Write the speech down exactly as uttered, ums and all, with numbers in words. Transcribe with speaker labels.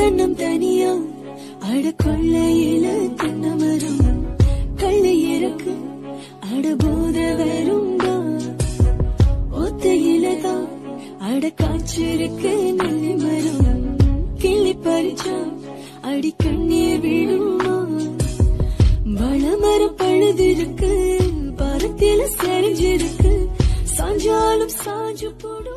Speaker 1: தன்னம் தனியா அட கொள்ளையில தென்னமரம் கள்ளை இறக்கு அட போத வரும்பா ஒத்தையிலதான் அட காய்ச்சிருக்கு நெல்லி மரம் கிள்ளி பறிச்சா அடி கண்ணீர் விழுமா வளமரம் பழுதிருக்கு பரத்தில செறிஞ்சிருக்கு சாஞ்சாலும் சாஞ்சு போடும்